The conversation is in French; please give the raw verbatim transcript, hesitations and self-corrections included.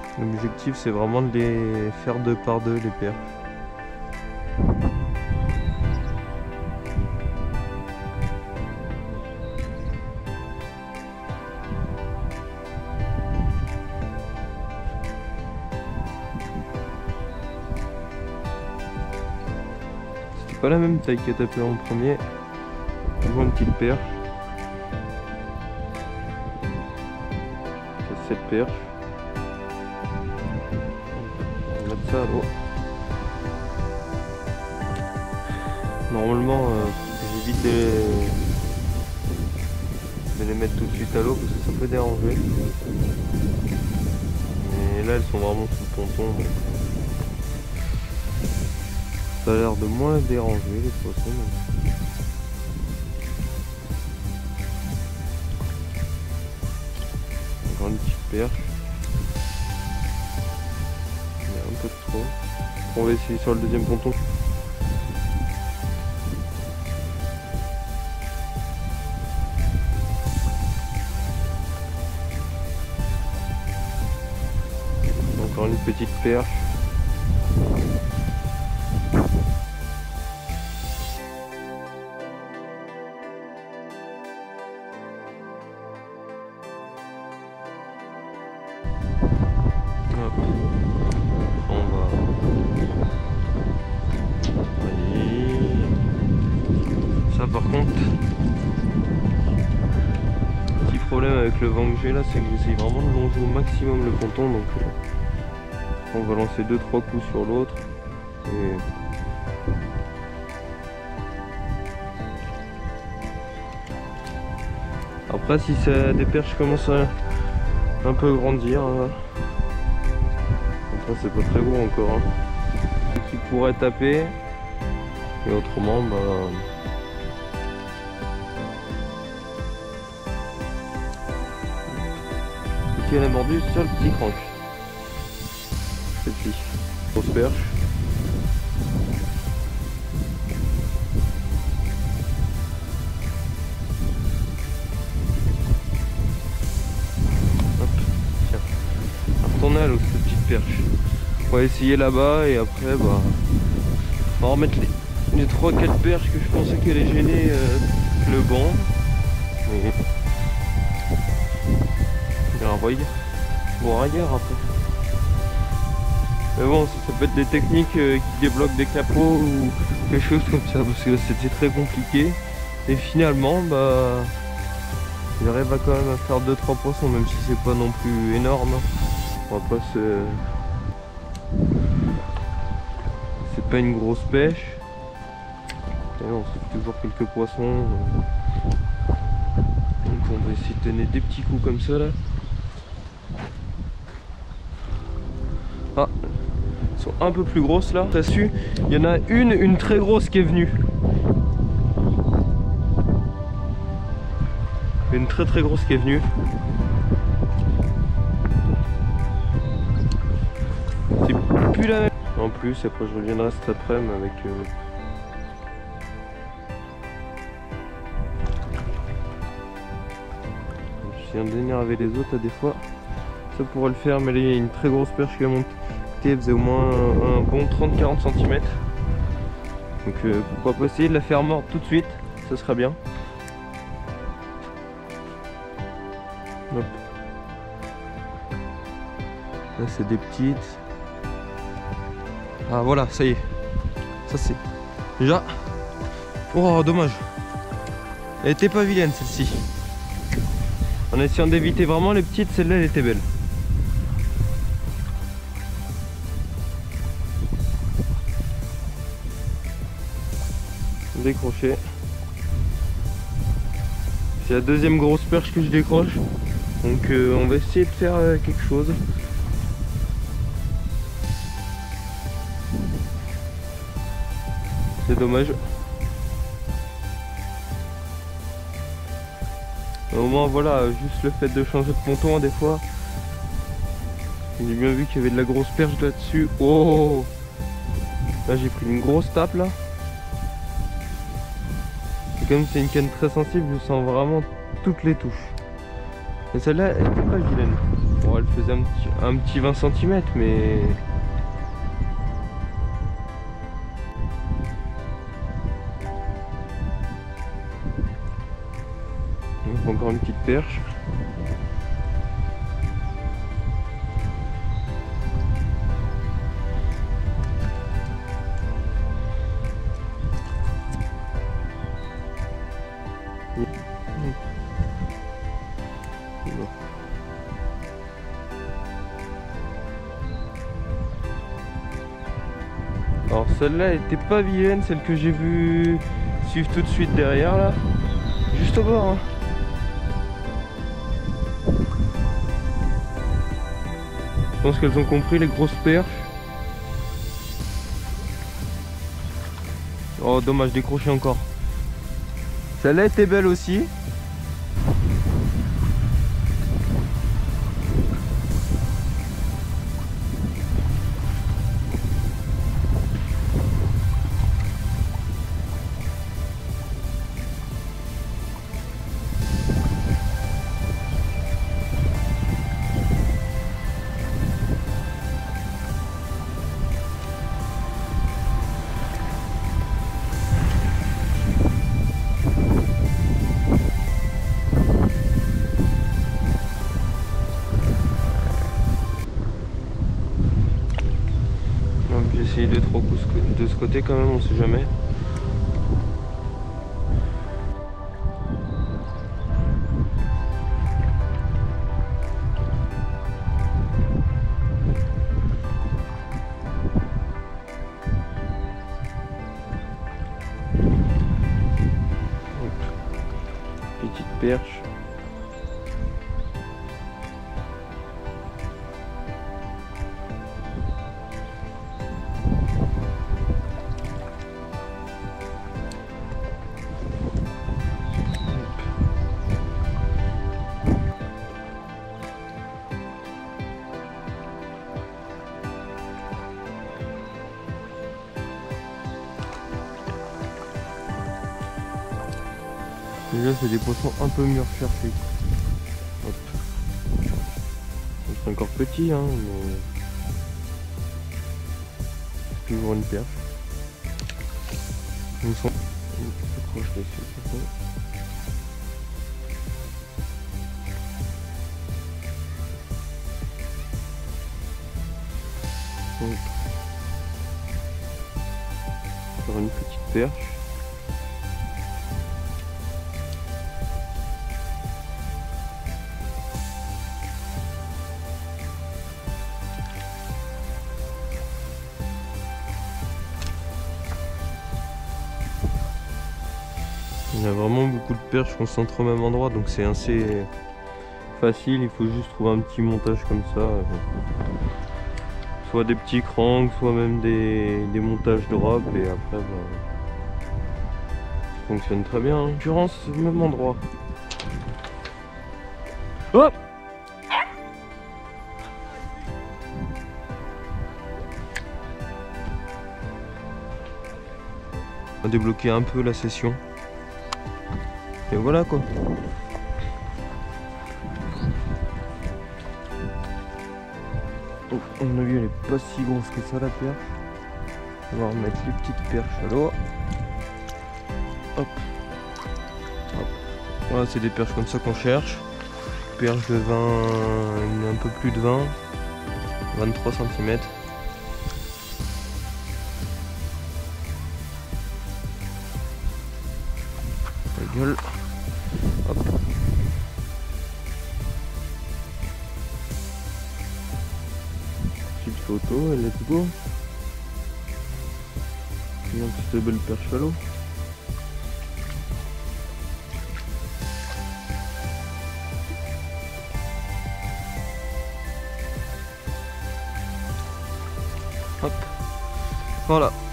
L'objectif c'est vraiment de les faire deux par deux les perches. C'était pas la même taille qu'à taper en premier. Toujours une petite perche. C'est cette perche. On va mettre ça à l'eau. Normalement, euh, j'évite de les... de les mettre tout de suite à l'eau parce que ça peut déranger. Mais là, elles sont vraiment sous le ponton. Donc... ça a l'air de moins déranger les poissons. Donc... encore une petite perche. Il y a un peu de trop. On va essayer sur le deuxième ponton. Encore une petite perche. Hop. On va... allez. Ça par contre, petit problème avec le vent que j'ai là, c'est que j'essaye vraiment de longer au maximum le ponton, donc euh, on va lancer deux trois coups sur l'autre. Et... après si ça, des perches commencent à un peu grandir, hein. Enfin, c'est pas très gros encore, hein. Qui pourrait taper, et autrement bah... qui elle a mordu sur le petit crank. Celle-ci, grosse perche. Hop, tiens. Retourner à l'autre petite perche. On va essayer là-bas et après bah on va remettre les, les trois quatre perches que je pensais qu'elle allait gêner euh, le banc. Mais... il y a un voyage. Bon, ailleurs après. Mais bon, ça, ça peut être des techniques euh, qui débloquent des capots ou quelque chose comme ça, parce que c'était très compliqué. Et finalement, bah, il arrive à quand même à faire deux trois poissons, même si c'est pas non plus énorme. On va pas se... c'est pas une grosse pêche. Et on se fait toujours quelques poissons. Donc on va essayer de donner des petits coups comme ça là. Ah, elles sont un peu plus grosses là. T'as su, il y en a une, une très grosse qui est venue. Une très très grosse qui est venue. C'est plus la même. En plus, après je reviendrai cet après-midi avec... Euh... je viens d'énerver les autres à des fois. Ça pourrait le faire, mais là il y a une très grosse perche qui a monté. Elle faisait au moins un, un bon trente à quarante centimètres. Donc euh, pourquoi pas essayer de la faire mordre tout de suite, ça sera bien. Hop. Là c'est des petites. Ah voilà, ça y est. Ça c'est déjà... oh dommage. Elle était pas vilaine celle-ci. En essayant d'éviter vraiment les petites, celle-là elle était belle. Décroché. C'est la deuxième grosse perche que je décroche. Donc euh, on va essayer de faire euh, quelque chose. C'est dommage. Au moins voilà, juste le fait de changer de ponton des fois. J'ai bien vu qu'il y avait de la grosse perche là-dessus. Oh, là j'ai pris une grosse tape là. Et comme c'est une canne très sensible, je sens vraiment toutes les touches. Et celle-là, elle était pas vilaine. Bon, elle faisait un petit, un petit vingt centimètres, mais... Donc, encore une petite perche. Alors celle-là était pas vilaine, celle que j'ai vue suivre tout de suite derrière là, juste au bord. Hein. Je pense qu'elles ont compris les grosses perches. Oh dommage, décroché encore. Celle-là était belle aussi. J'ai essayé deux trois coups de ce côté quand même, on sait jamais. Petite perche. Déjà c'est des poissons un peu mieux recherchés. Hop. C'est encore petit hein, mais c'est toujours une perche. Ils sont accroche dessus. Donc, encore une petite perche. Il y a vraiment beaucoup de perches concentrées au même endroit, donc c'est assez facile. Il faut juste trouver un petit montage comme ça, soit des petits cranks, soit même des, des montages drop, et après bah, ça fonctionne très bien. En l'occurrence, c'est au même endroit. Hop! On va débloquer un peu la session. Et voilà quoi. Oh, à mon avis elle est pas si grosse que ça la perche. On va remettre les petites perches à l'eau. Hop. Hop. Voilà, c'est des perches comme ça qu'on cherche. Perche de vingt, un peu plus de vingt, vingt-trois centimètres. La gueule. Hop. Petite photo et let's go. Une petite belle perche à l'eau. Hop. Voilà.